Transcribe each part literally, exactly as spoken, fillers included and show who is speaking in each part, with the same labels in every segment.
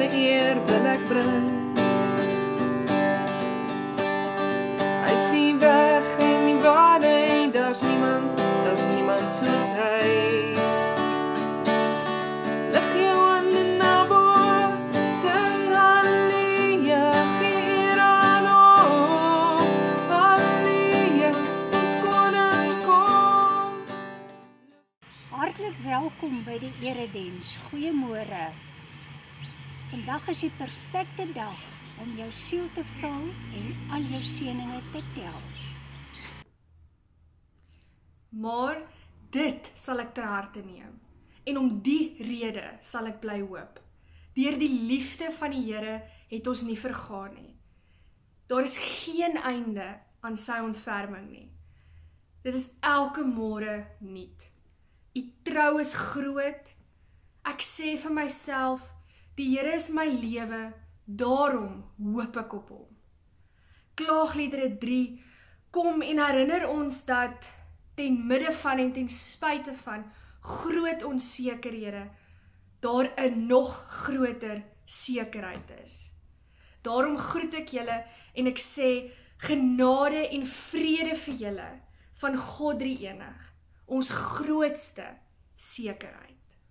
Speaker 1: eer wil ek bring. Hy is nie weg en nie waar nie, daar's niemand, daar's niemand soos hy. Lig jou hande na bo, sing halleluja, gee eer aan hom. Halleluja, ons koning kom.
Speaker 2: Hartlik welkom by die erediens. Goeiemôre. Vandag is die perfekte dag om jou siel te vul en al jou seëninge te tel.
Speaker 3: Maar dit sal ek ter harte neem, en om die rede sal ek bly hoop. Deur die liefde van die Here het ons nie vergaan nie. Daar is geen einde aan sy ontferming nie. Dit is elke môre nuut. U trou is groot. Ek sê vir myself, die Here is my lewe, daarom hoop ek op hom. Klaagliedere drie kom en herinner ons dat ten midde van en ten spyte van groot onsekerhede, daar 'n nog groter sekerheid is. Daarom groet ek julle en ek sê genade en vrede vir julle van God drie-enig, ons grootste sekerheid.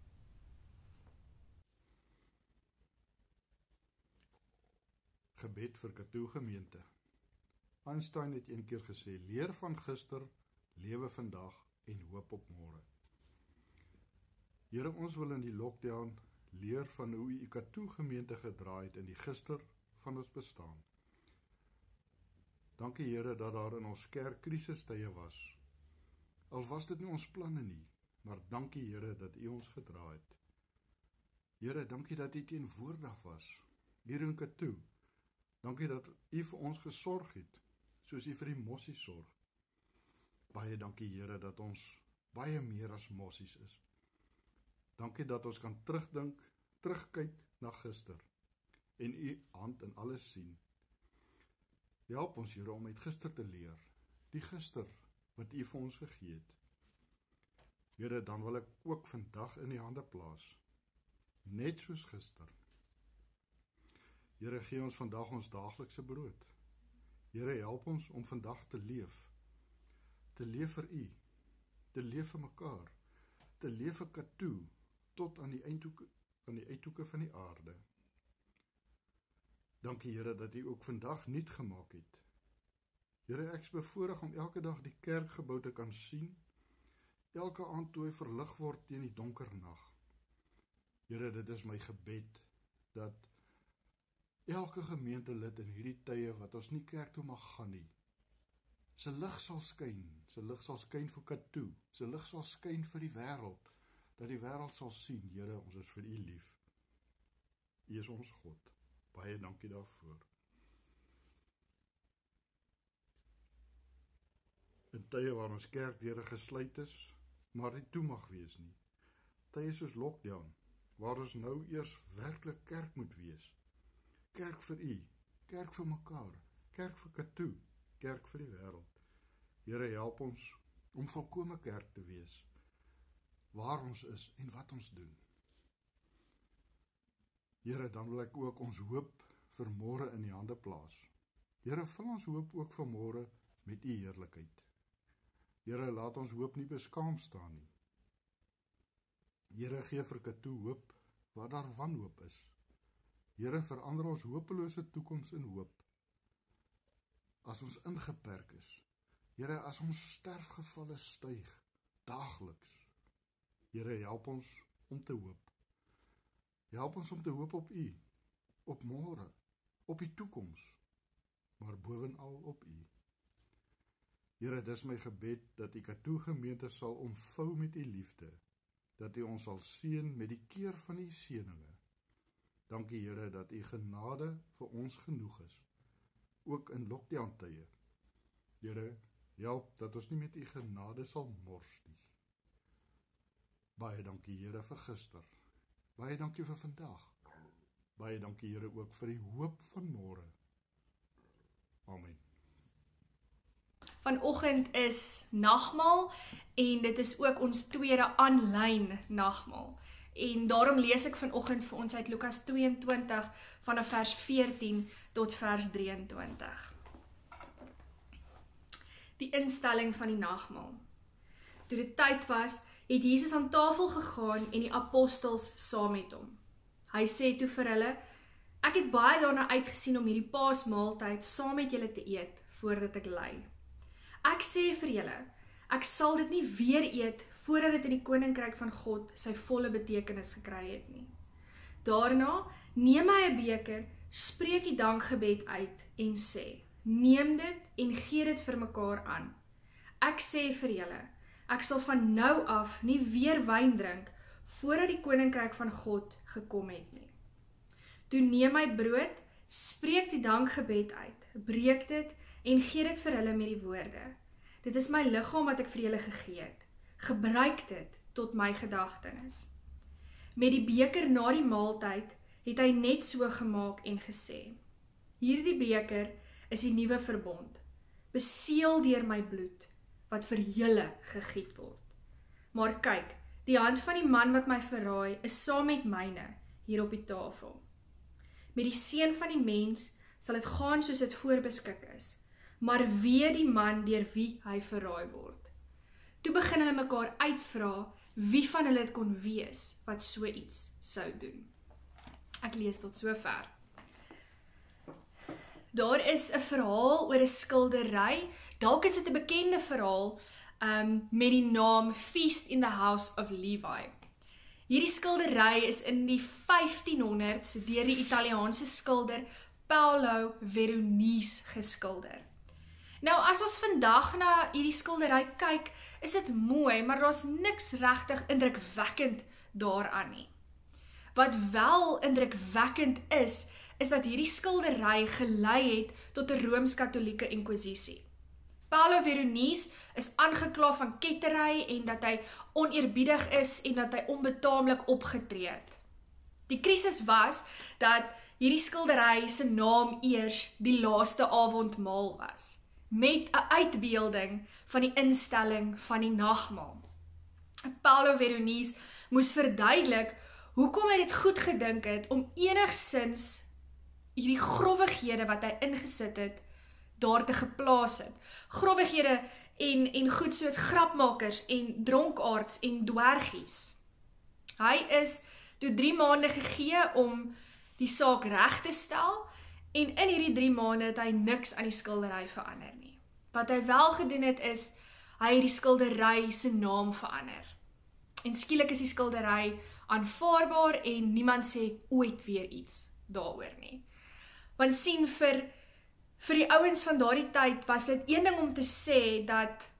Speaker 4: Gebed vir Katoo gemeente. Einstein het een keer gesê, leer van gister, lewe vandag en hoop op môre. Here, ons wil in die lockdown leer van hoe u Katoo gemeente gedraai het in die gister van ons bestaan. Dankie Here dat daar in ons kerk krisistye was. Al was dit nie ons planne nie, maar dankie Here dat u ons gedra het. Here, dankie dat u teenwoordig was hier in Katoo. Dankie dat u vir ons gesorg het, soos u vir die mossies sorg. Baie dankie Here dat ons baie meer as mossies is. Dankie dat ons kan terugdink, terugkyk na gister en u hand in alles sien. Help ons Here om uit gister te leer, die gister wat u vir ons gegee het. Here, dan wil ek ook vandag in die hande plaas, net soos gister. Here, gee ons vandag ons daaglikse brood. Here, help ons om vandag te leef. Te leef vir u, te leef vir mekaar, te leef vir Katoo, tot aan die eindhoeke, aan die uithoeke van die aarde. Dankie Here dat u ook vandag nuut gemaak het. Here, ek is bevoorreg om elke dag die kerkgebou te kan sien, elke aand toe hy verlig word teen die donker nag. Here, dit is my gebed, dat elke gemeentelid in hierdie tye wat ons nie kerk toe mag gaan nie, sy lig sal skyn, sy lig sal skyn vir Katoo, sy lig sal skyn vir die wêreld, dat die wêreld sal sien, Here, ons is vir u lief. U is ons God. Baie dankie daarvoor. In tye waar ons kerkdeure gesluit is, maar nie toe mag wees nie. Tye soos lockdown, waar ons nou eers werklik kerk moet wees. Kerk vir u, kerk vir mekaar, kerk vir Katoo, kerk vir die wêreld. Here, help ons om volkome kerk te wees, waar ons is en wat ons doen. Here, dan wil ek ook ons hoop vir môre in die hande plaas. Here, vul ons hoop ook vir môre met u heerlikheid. Here, laat ons hoop nie beskaam staan nie. Here, gee vir Katoo hoop waar daar wanhoop is. Here, verander ons hopelose toekoms in hoop. As ons ingeperk is, Here, as ons sterfgevalle styg, daagliks. Here, help ons om te hoop. Help ons om te hoop op u, op môre, op die toekoms, maar bovenal op u. Here, dis my gebed dat die Katoo gemeente sal omvou met u liefde, dat u ons sal seën met die keer van u seëninge. Dankie Here dat u genade vir ons genoeg is, ook in lockdown tye. Here, help dat ons nie met u genade sal mors nie. Baie dankie Here vir gister. Baie dankie vir vandag. Baie dankie Here ook vir die hoop van môre. Amen.
Speaker 3: Vanoggend is nagmaal en dit is ook ons tweede aanlyn nagmaal. En daarom lees ek vanoggend vir ons uit Lukas tweeëntwintig vanaf vers veertien tot vers drieëntwintig. Die instelling van die nagmaal. Toe dit tyd was, het Jesus aan tafel gegaan en die apostels saam met hom. Hy sê toe vir hulle, ek het baie daarna uitgesien om hierdie paasmaaltyd saam met julle te eet, voordat ek ly. Ek sê vir julle, ek sal dit nie weer eet, voordat dit in die koninkryk van God sy volle betekenis gekry het nie. Daarna neem hy 'n beker, spreek die dankgebed uit en sê, neem dit en gee dit vir mekaar aan. Ek sê vir julle, ek sal van nou af nie weer wyn drink, voordat die koninkryk van God gekom het nie. Toe neem hy brood, spreek die dankgebed uit, breek dit en gee dit vir hulle met die woorde. Dit is my liggaam wat ek vir julle gegee het. Gebruik dit tot my gedagtenis. Met die beker na die maaltyd het hy net so gemaak en gesê, hierdie beker is die nuwe verbond, beseël deur my bloed, wat vir julle gegiet word. Maar kyk, die hand van die man wat my verraai, is saam met myne hier op die tafel. Met die seun van die mens sal dit gaan soos dit voorbeskik is, maar wee die man deur wie hy verraai word. Toe begin hulle mekaar uitvra wie van hulle het kon wees wat so iets sou doen. Ek lees tot sover. Daar is 'n verhaal oor 'n skildery, dalk is dit 'n bekende verhaal um, met die naam Feast in the House of Levi. Hierdie skildery is in die vyftienhonderd's deur die Italiaanse skilder Paolo Veronese geskilder. Nou, as ons vandag na hierdie skildery kyk, is dit mooi, maar daar's niks regtig indrukwekkend daaraan nie. Wat wel indrukwekkend is, is dat hierdie skildery gelei het tot 'n Rooms-Katolieke inkwisisie. Paolo Veronese is aangekla van kettery en dat hy oneerbiedig is en dat hy onbetaamlik opgetree het. Die krisis was dat hierdie skildery se naam eers die laaste avondmaal was, met 'n uitbeelding van die instelling van die nagmaal. Paolo Veronese moes verduidelik hoekom hy dit goed gedink het om enigsins hierdie groffighede wat hy ingesit het, daar te geplaas het. Groffighede en, en goed soos grapmakers en dronkaards en dwergies. Hy is toe drie maande gegee om die saak reg te stel, en in hierdie drie maande het hy niks aan die skildery verander nie. Wat hy wel gedoen het is, hy het die skildery se naam verander. En skielik is die skildery aanvaarbaar en niemand sê ooit weer iets daaroor nie. Want sien, vir, vir die ouens van daardie tyd was dit een ding om te sê dat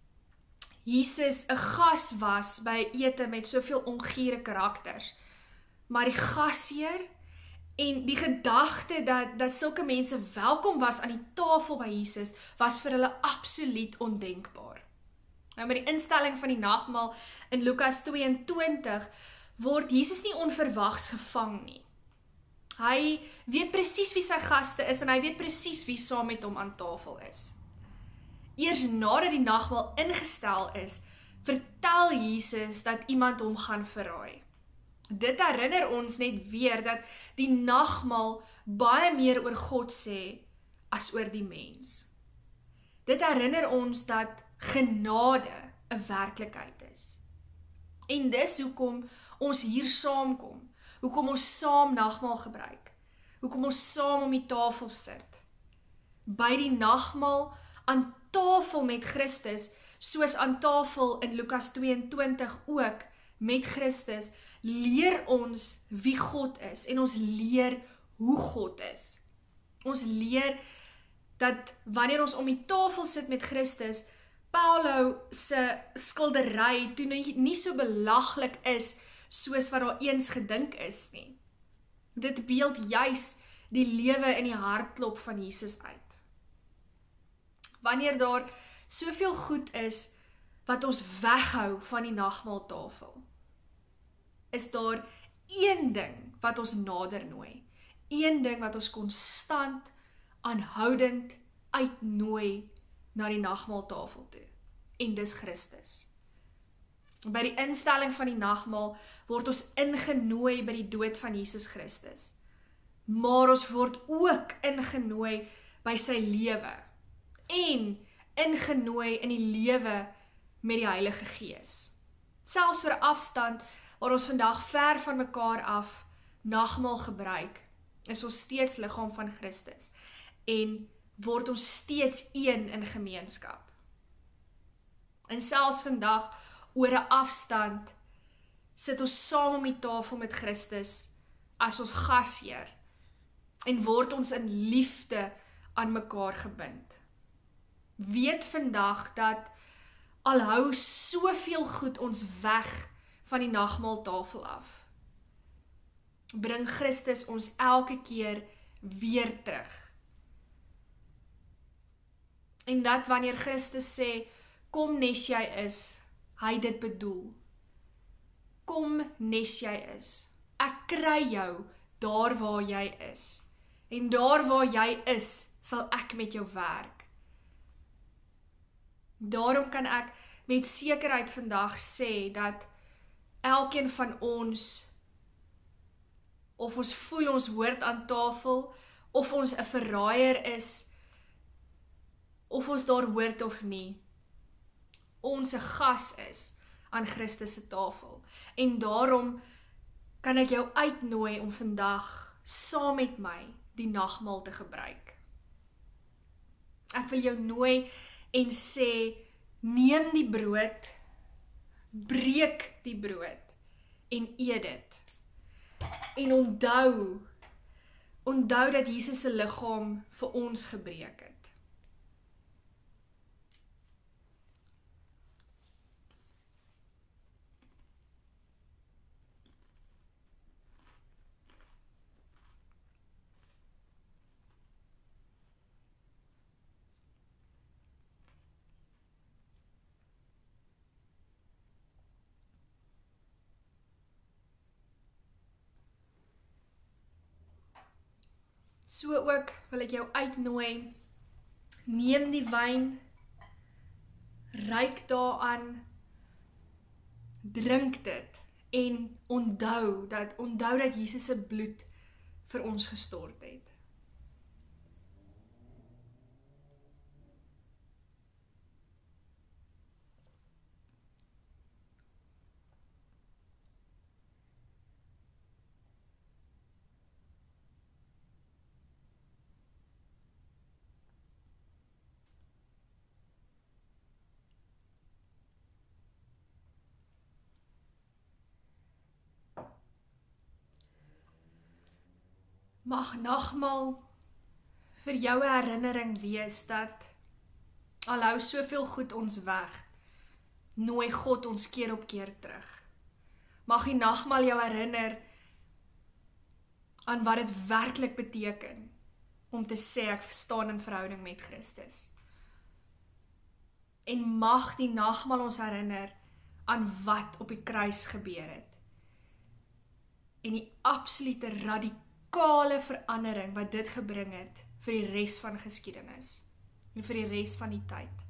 Speaker 3: Jesus 'n gas was by ete met soveel ongure karakters. Maar die gasheer en die gedagte dat, dat sulke mense welkom was aan die tafel by Jesus, was vir hulle absoluut ondenkbaar. Nou met die instelling van die nagmaal in Lukas tweeëntwintig word Jesus nie onverwags gevang nie. Hy weet presies wie sy gaste is en hy weet presies wie saam met hom aan tafel is. Eers nadat die nagmaal ingestel is, vertel Jesus dat iemand hom gaan verraai. Dit herinner ons net weer dat die nagmaal baie meer oor God sê as oor die mens. Dit herinner ons dat genade 'n werklikheid is. En dis hoekom ons hier saamkom, hoekom ons saam nagmaal gebruik, hoekom ons saam om die tafel sit. By die nagmaal aan tafel met Christus, soos aan tafel in Lukas tweeëntwintig ook met Christus, leer ons wie God is en ons leer hoe God is. Ons leer dat wanneer ons om die tafel sit met Christus, Paolo se skildery toe nie so belaglik is soos wat daar eens gedink is nie. Dit beeld juis die lewe in die hartklop van Jesus uit. Wanneer daar soveel goed is wat ons weghou van die nagmaaltafel, is daar een ding wat ons nader nooi, een ding wat ons konstant, aanhoudend uitnooi na die nagmaaltafel toe, en dis Christus. By die instelling van die nagmaal word ons ingenooi by die dood van Jesus Christus. Maar ons word ook ingenooi by sy lewe en ingenooi in die lewe met die Heilige Gees. Selfs vir afstand waar ons vandag ver van mekaar af nagmaal gebruik, is ons steeds liggaam van Christus en word ons steeds een in gemeenskap. En selfs vandag oor 'n afstand sit ons saam om die tafel met Christus as ons gasheer en word ons in liefde aan mekaar gebind. Weet vandag dat al hou soveel goed ons weg van die nagmaaltafel af, bring Christus ons elke keer weer terug. En dat wanneer Christus sê, kom nes jy is, hy dit bedoel. Kom nes jy is. Ek kry jou daar waar jy is. En daar waar jy is, sal ek met jou werk. Daarom kan ek met sekerheid vandag sê dat elkeen van ons, of ons voel ons hoort aan tafel, of ons 'n verraaier is, of ons daar hoort of nie, ons 'n gas is aan Christus se tafel. En daarom kan ek jou uitnooi om vandag saam met my die nagmaal te gebruik. Ek wil jou nooi en sê, neem die brood, breek die brood en eet dit. En onthou, onthou dat Jesus se liggaam vir ons gebreek het. So ook wil ek jou uitnooi, neem die wyn, ruik daaraan, drink dit en onthou dat, onthou dat Jesus se bloed vir ons gestort het. Mag nagmaal vir jou 'n herinnering wees dat al hou soveel goed ons weg, nooi God ons keer op keer terug. Mag die nagmaal jou herinner aan wat dit werklik beteken om te sê ek staan in verhouding met Christus. En mag die nagmaal ons herinner aan wat op die kruis gebeur het. En die absolute radikale kale verandering wat dit gebring het vir die res van geskiedenis en vir die res van die tyd.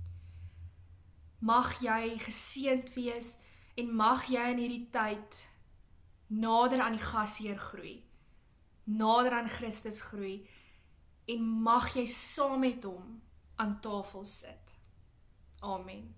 Speaker 3: Mag jy geseënd wees en mag jy in hierdie tyd nader aan die gasheer groei, nader aan Christus groei en mag jy saam met hom aan tafel sit. Amen.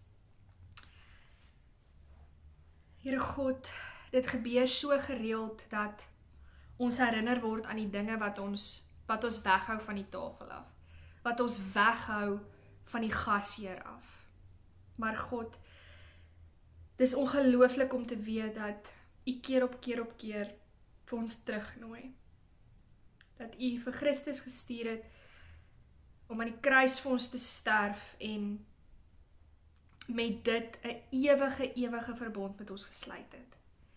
Speaker 3: Here God, dit gebeur so gereeld dat ons herinner word aan die dinge wat ons, wat ons weghou van die tafel af, wat ons weghou van die gasheer af. Maar God, dis ongelooflik om te weet dat U keer op keer op keer vir ons terugnooi. Dat U vir Christus gestuur het om aan die kruis vir ons te sterf en met dit 'n ewige, ewige verbond met ons gesluit het.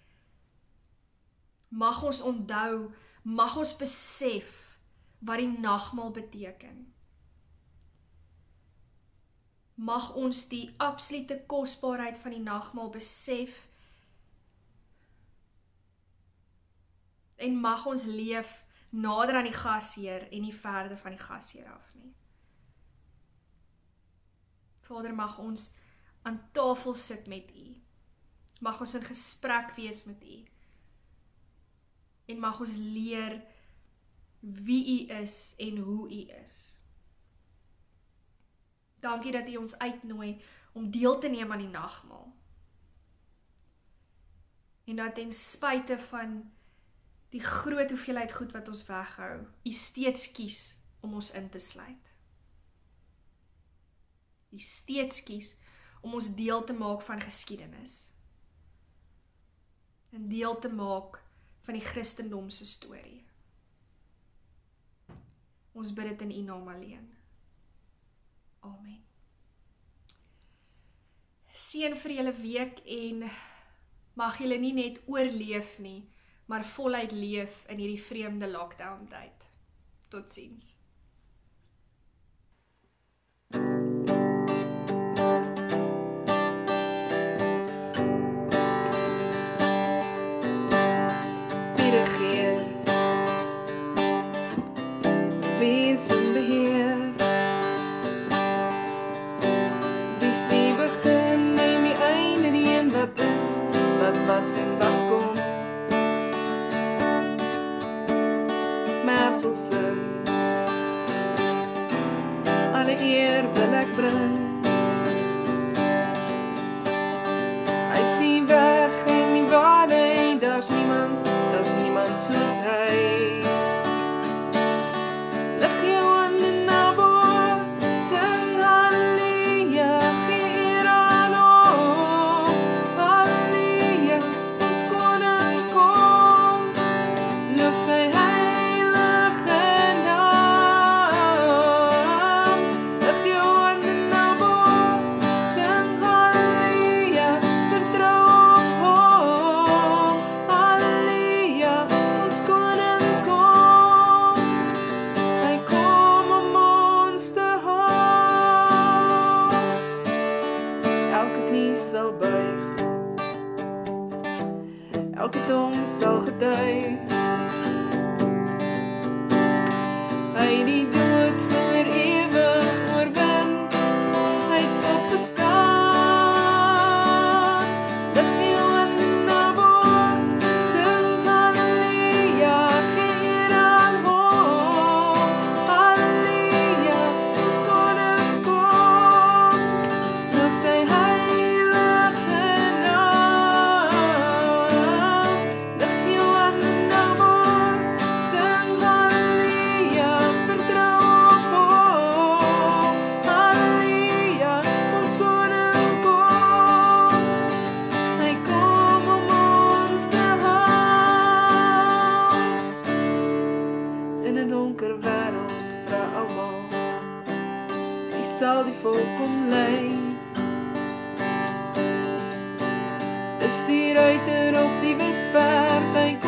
Speaker 3: Mag ons onthou, mag ons besef wat die nagmaal beteken. Mag ons die absolute kosbaarheid van die nagmaal besef en mag ons leef nader aan die gasheer en nie verder van die gasheer af nie. Vader, mag ons aan tafel sit met U Mag ons in gesprek wees met U. En mag ons leer wie U is en hoe U is. Dankie dat U ons uitnooi om deel te neem aan die nagmaal. En dat ten spyte van die groot hoeveelheid goed wat ons weghou, U steeds kies om ons in te sluit. U steeds kies om ons deel te maak van geskiedenis. En deel te maak van die Christendom se storie. Ons bid dit in U naam alleen. Amen. Seën vir julle week en mag julle nie net oorleef nie, maar voluit leef in hierdie vreemde lockdown tyd. Totsiens.
Speaker 1: Wees in beheer. Wees die begin en die einde, die een wat is, wat was en wat kom. Mapelson, alle eer wil ek bring. Hy is die weg en die waarheid, daar's niemand, daar's niemand soos hy. Sal buig, elke tong sal getuig, hy die dood vir ewig oorwin, hy het opgestaan, lig jou in na boord, sing halleluja, gee aan hom, halleluja, ons koning kom, loof sy sal die volk kom lei. Is die ruiter op die wit paard, hy